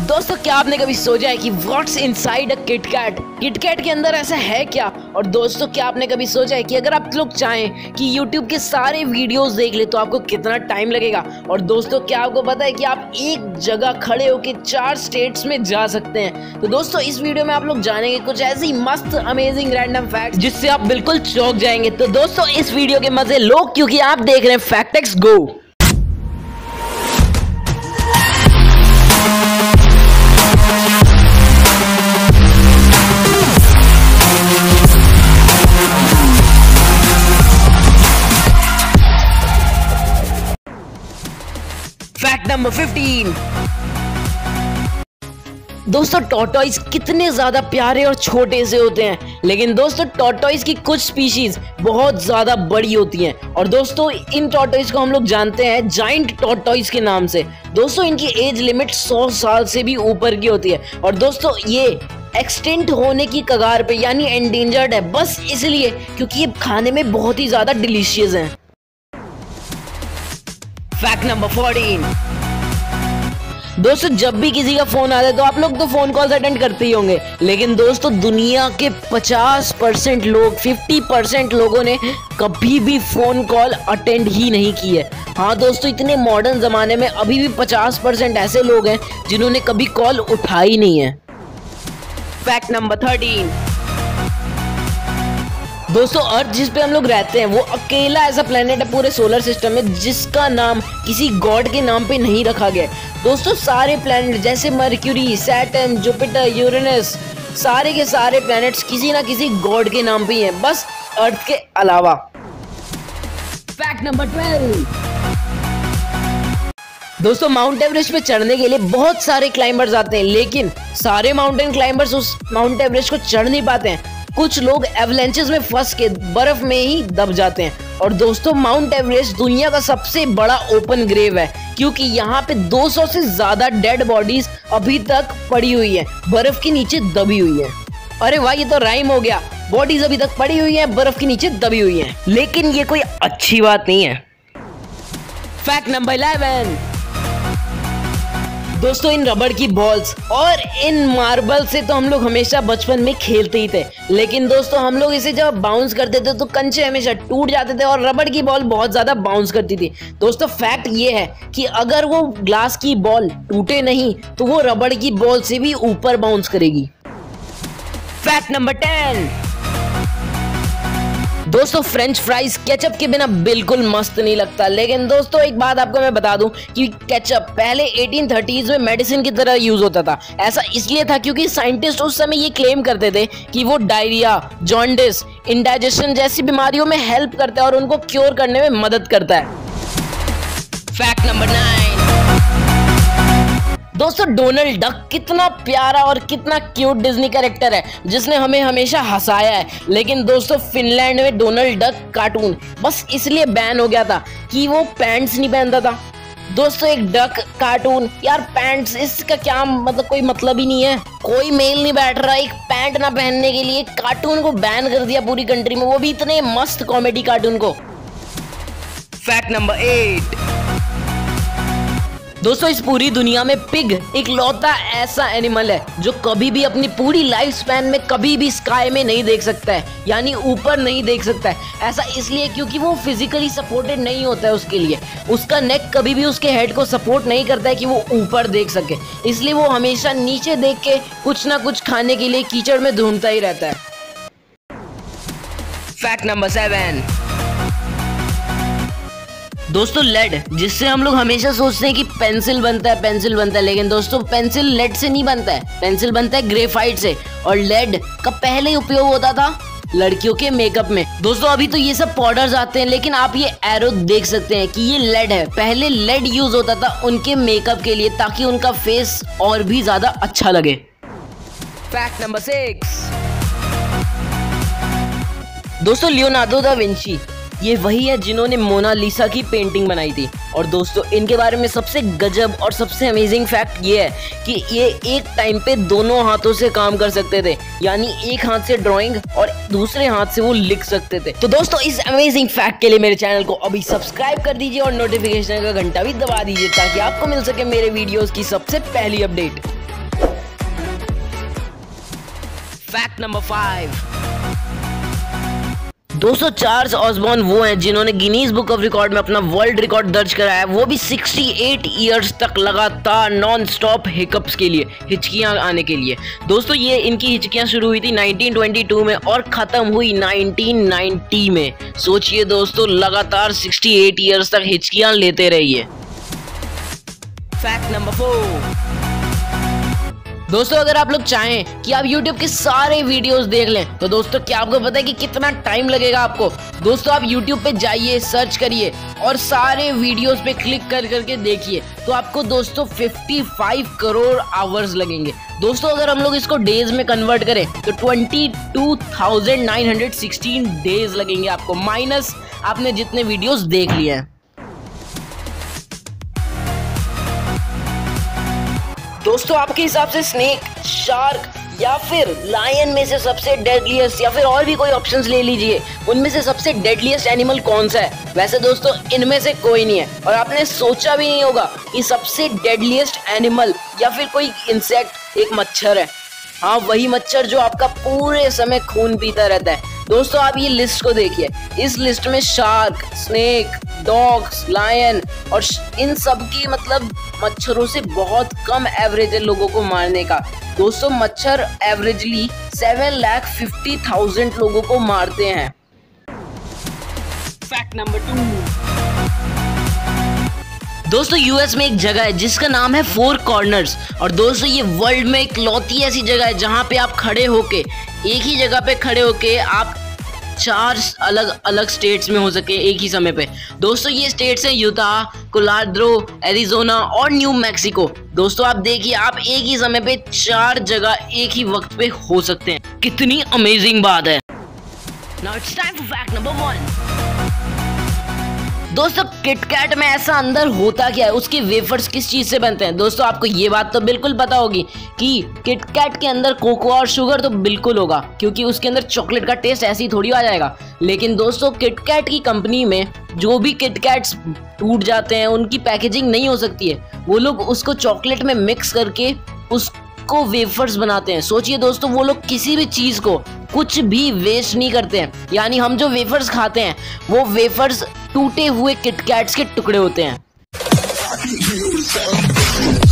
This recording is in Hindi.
दोस्तों क्या आपने कभी सोचा है कि what's inside a KitKat? KitKat के अंदर ऐसा है क्या? और दोस्तों क्या आपने कभी सोचा है कि अगर आप लोग चाहें कि YouTube के सारे वीडियोस देख ले तो आपको कितना टाइम लगेगा? और दोस्तों क्या आपको पता है कि आप एक जगह खड़े होकर 4 स्टेट्स में जा सकते हैं? तो दोस्तों इस वीडियो में आप लोग जानेंगे कुछ ऐसी मस्त अमेजिंग रैंडम फैक्ट्स जिससे आप बिल्कुल चौंक जाएंगे। तो दोस्तों इस वीडियो के मजे लो क्योंकि आप देख रहे हैं फैक्टेक्स गो। Fact number 15। दोस्तों टॉर्टोइज कितने ज्यादा प्यारे और छोटे से होते हैं, लेकिन दोस्तों टॉर्टोइज की कुछ स्पीशीज बहुत ज्यादा बड़ी होती हैं। और दोस्तों इन टॉर्टोइज को हम लोग जानते हैं जाइंट टॉर्टोइज के नाम से। दोस्तों इनकी एज लिमिट 100 साल से भी ऊपर की होती है। और दोस्तों ये एक्सटिंक्ट होने की कगार पे यानी एंडेंजर्ड है, बस इसलिए क्योंकि ये खाने में बहुत ही ज्यादा डिलीशियस हैं। Fact number 14। दोस्तों जब भी किसी का फोन आता है तो आप लोग तो फोन कॉल्स अटेंड करते ही होंगे, लेकिन दोस्तों दुनिया के 50% लोग 50% लोगों ने कभी भी फोन कॉल अटेंड ही नहीं की है। हाँ दोस्तों इतने मॉडर्न जमाने में अभी भी 50% ऐसे लोग हैं जिन्होंने कभी कॉल उठाई नहीं है। Fact number 13। दोस्तों अर्थ जिस पे हम लोग रहते हैं वो अकेला ऐसा प्लेनेट है पूरे सोलर सिस्टम में जिसका नाम किसी गॉड के नाम पे नहीं रखा गया। दोस्तों सारे प्लेनेट जैसे मर्क्यूरी, सैटर्न, जुपिटर, यूरेनस, सारे के सारे प्लेनेट्स किसी ना किसी गॉड के नाम पे ही हैं, बस अर्थ के अलावा। Fact number 12। दोस्तों माउंट एवरेस्ट पे चढ़ने के लिए बहुत सारे क्लाइंबर्स आते हैं, लेकिन सारे माउंटेन क्लाइंबर्स उस माउंट एवरेस्ट को चढ़ नहीं पाते हैं। कुछ लोग एवलेंचेस में फंस के बर्फ में ही दब जाते हैं। और दोस्तों माउंट एवरेस्ट दुनिया का सबसे बड़ा ओपन ग्रेव है क्योंकि यहाँ पे 200 से ज्यादा डेड बॉडीज अभी तक पड़ी हुई है, बर्फ के नीचे दबी हुई है। अरे वाह ये तो राइम हो गया, बॉडीज अभी तक पड़ी हुई है, बर्फ के नीचे दबी हुई है, लेकिन ये कोई अच्छी बात नहीं है। Fact number 11। दोस्तों इन रबड़ की बॉल्स और इन मार्बल से तो हम लोग हमेशा बचपन में खेलते ही थे, लेकिन दोस्तों हम लोग इसे जब बाउंस करते थे तो कंचे हमेशा टूट जाते थे और रबड़ की बॉल बहुत ज्यादा बाउंस करती थी। दोस्तों फैक्ट ये है कि अगर वो ग्लास की बॉल टूटे नहीं तो वो रबड़ की बॉल से भी ऊपर बाउंस करेगी। Fact number 10। दोस्तों फ्रेंच फ्राइज केचप के बिना बिल्कुल मस्त नहीं लगता, लेकिन दोस्तों एक बात आपको मैं बता दूं कि केचप पहले 1830s में मेडिसिन की तरह यूज होता था। ऐसा इसलिए था क्योंकि साइंटिस्ट उस समय ये क्लेम करते थे कि वो डायरिया, जॉन्डिस, इंडाइजेशन जैसी बीमारियों में हेल्प करता है और उनको क्योर करने में मदद करता है। Fact number 9। दोस्तों डोनाल्ड डक कितना प्यारा और कितना क्यूट डिज्नी कैरेक्टर है जिसने हमें हमेशा हंसाया है, लेकिन दोस्तों फिनलैंड में डोनाल्ड डक कार्टून बस इसलिए बैन हो गया था कि वो पैंट्स नहीं पहनता था। दोस्तों एक डक कार्टून यार पैंट्स, इसका क्या मतलब, कोई मतलब ही नहीं है। कोई मेल नहीं बैठ रहा एक पैंट ना पहनने के लिए, कार्टून को बैन कर दिया पूरी कंट्री में, वो भी इतने मस्त कॉमेडी कार्टून को। Fact number 8। दोस्तों इस पूरी दुनिया में पिग इकलौता ऐसा एनिमल है जो कभी भी अपनी पूरी लाइफ स्पैन में कभी भी स्काई में नहीं देख सकता है, यानी ऊपर नहीं देख सकता है। ऐसा इसलिए क्योंकि वो फिजिकली सपोर्टेड नहीं होता है, उसके लिए उसका नेक कभी भी उसके हेड को सपोर्ट नहीं करता है कि वो ऊपर देख सके, इसलिए वो हमेशा नीचे देख के कुछ ना कुछ खाने के लिए कीचड़ में ढूंढता ही रहता है। Fact number 7। दोस्तों लेड, जिससे हम लोग हमेशा सोचते हैं कि पेंसिल बनता है, लेकिन दोस्तों पेंसिल लेड से नहीं बनता है, पेंसिल बनता है ग्रेफाइट से। और लेड का पहले उपयोग होता था लड़कियों के मेकअप में। दोस्तों अभी तो ये सब पाउडर्स आते हैं, लेकिन आप ये एरो देख सकते हैं कि ये लेड है। पहले लेड यूज होता था उनके मेकअप के लिए ताकि उनका फेस और भी ज्यादा अच्छा लगे। Fact number 6। दोस्तों लियोनार्डो दा विंची ये वही है जिन्होंने मोनालिसा की पेंटिंग बनाई थी। और दोस्तों इनके बारे में सबसे गजब और सबसे अमेजिंग फैक्ट ये है कि ये एक टाइम पे दोनों हाथों से काम कर सकते थे, यानी एक हाथ से ड्राइंग और दूसरे हाथ से वो लिख सकते थे। तो दोस्तों इस अमेजिंग फैक्ट के लिए मेरे चैनल को अभी सब्सक्राइब कर दीजिए और नोटिफिकेशन का घंटा भी दबा दीजिए ताकि आपको मिल सके मेरे वीडियोस की सबसे पहली अपडेट। Fact number 5। दोस्तों चार्ल्स ऑसबॉर्न वो हैं जिन्होंने गिनीज बुक ऑफ रिकॉर्ड में अपना वर्ल्ड रिकॉर्ड दर्ज कराया, वो भी 68 इयर्स तक लगातार नॉन स्टॉप हिकअप्स के लिए, हिचकियां आने के लिए। दोस्तों ये इनकी हिचकियां शुरू हुई थी 1922 में और खत्म हुई 1990 में। सोचिए दोस्तों, लगातार 68 इयर्स तक हिचकियां लेते रहिए। Fact number 4। दोस्तों अगर आप लोग चाहें कि आप YouTube के सारे वीडियोस देख लें तो दोस्तों क्या आपको पता है कि कितना टाइम लगेगा आपको? दोस्तों आप YouTube पे जाइए, सर्च करिए और सारे वीडियोस पे क्लिक कर करके देखिए, तो आपको दोस्तों 55 करोड़ आवर्स लगेंगे। दोस्तों अगर हम लोग इसको डेज में कन्वर्ट करें तो 22,916 डेज लगेंगे आपको, माइनस आपने जितने वीडियोस देख लिए हैं। दोस्तों आपके हिसाब से स्नेक, शार्क या फिर लायन में से सबसे डेडलीस्ट, या फिर और भी कोई ऑप्शंस ले लीजिए, उनमें से सबसे डेडलीस्ट एनिमल कौन सा है? वैसे दोस्तों इनमें से कोई नहीं है, और आपने सोचा भी नहीं होगा कि सबसे डेडलीस्ट एनिमल या फिर कोई इंसेक्ट एक मच्छर है। हाँ, वही मच्छर जो आपका पूरे समय खून पीता रहता है। दोस्तों आप ये लिस्ट को देखिए, इस लिस्ट में शार्क, स्नेक, डॉग्स, लायन और इन सब की मतलब मच्छरों से बहुत कम एवरेज है लोगों को मारने का। दोस्तों मच्छर एवरेजली 7,50,000 लोगों को मारते हैं। Fact number 2। दोस्तों यूएस में एक जगह है जिसका नाम है 4 कॉर्नर्स, और दोस्तों ये वर्ल्ड में इकलौती ऐसी जगह है जहां पे आप खड़े होके, एक ही जगह पे खड़े होके आप 4 अलग अलग स्टेट्स में हो सके एक ही समय पे। दोस्तों ये स्टेट्स हैं यूटा, कोलोराडो, एरिजोना और न्यू मैक्सिको। दोस्तों आप देखिए, आप एक ही समय पे 4 जगह एक ही वक्त पे हो सकते हैं। कितनी अमेजिंग बात है। Now it's time for fact number 1। दोस्तों किटकैट में ऐसा अंदर होता क्या है, उसके वेफर्स किस चीज से बनते हैं? दोस्तों आपको ये बात तो बिल्कुल पता होगी कि किटकैट के अंदर कोको और शुगर तो बिल्कुल होगा, क्योंकि उसके अंदर चॉकलेट का टेस्ट ऐसे ही थोड़ी आ जाएगा। लेकिन दोस्तों किटकैट की कंपनी में जो भी किटकैट्स टूट जाते हैं उनकी पैकेजिंग नहीं हो सकती है, वो लोग उसको चॉकलेट में मिक्स करके उसको वेफर्स बनाते हैं। सोचिए दोस्तों, वो लोग किसी भी चीज को कुछ भी वेस्ट नहीं करते हैं। यानी हम जो वेफर्स खाते हैं वो वेफर्स टूटे हुए किटकैट्स के टुकड़े होते हैं।